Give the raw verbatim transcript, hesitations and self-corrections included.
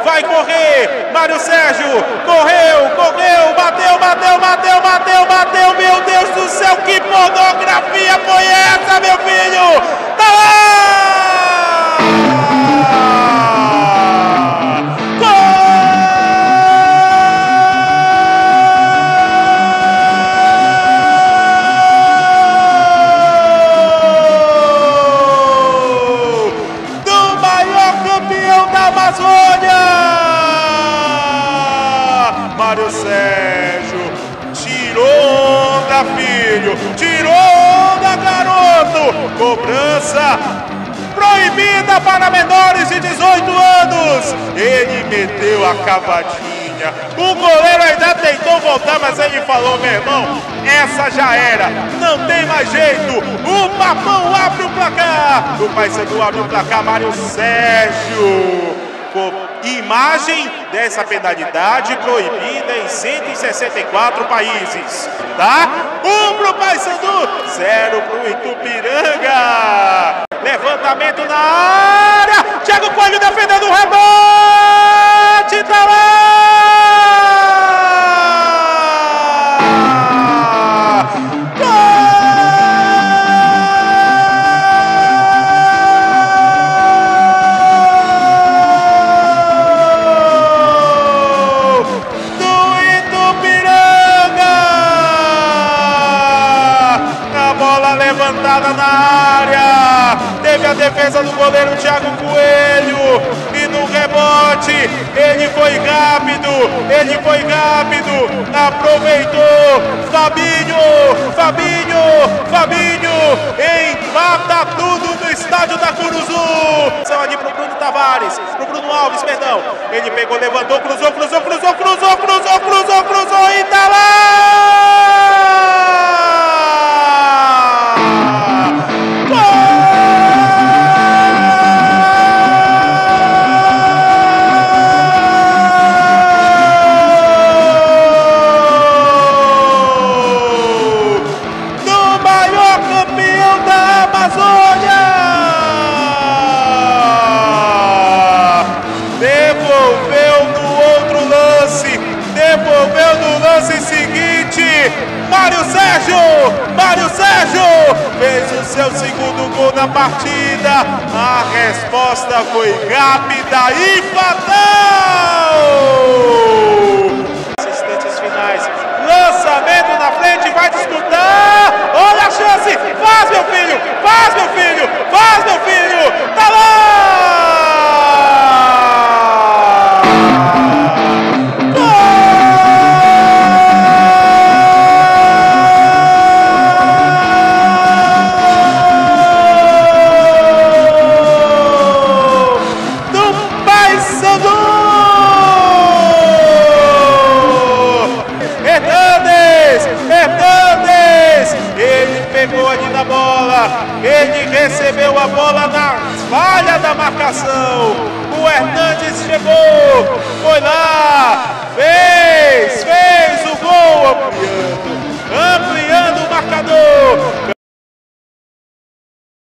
vai correr, Mário Sérgio, correu, correu, bateu, bateu, bateu, bateu, bateu, meu Deus do céu, que pornografia foi essa, meu filho? Tá lá! Do maior campeão da Amazônia, Mário Sérgio, tirou onda, filho, tirou onda, garoto, cobrança proibida para menores de dezoito anos, ele meteu a cavadinha, o goleiro ainda tentou voltar, mas ele falou, meu irmão, essa já era, não tem mais jeito, o Papão abre o placar, o Paysandu abre o placar, Mário Sérgio. Imagem dessa penalidade proibida em cento e sessenta e quatro países, tá? Um pro Paysandu, zero pro Itupiranga. Levantamento na área, Thiago Coelho defendendo o rebote, tá lá! Levantada na área, teve a defesa do goleiro Thiago Coelho e no rebote ele foi rápido, ele foi rápido, aproveitou, Fabinho, Fabinho, Fabinho, empata tudo no estádio da Curuzu. São ali pro Bruno Tavares, pro Bruno Alves, perdão, ele pegou, levantou, cruzou, cruzou, cruzou, cruzou, cruzou, cruzou, cruzou e tá lá! Devolveu no lance seguinte, Mário Sérgio, Mário Sérgio fez o seu segundo gol na partida, a resposta foi rápida e fatal! Instantes finais, lançamento na frente, vai disputar, olha a chance, faz meu filho, faz meu filho, faz meu filho, tá lá! Ele recebeu a bola na falha da marcação. O Hernandes chegou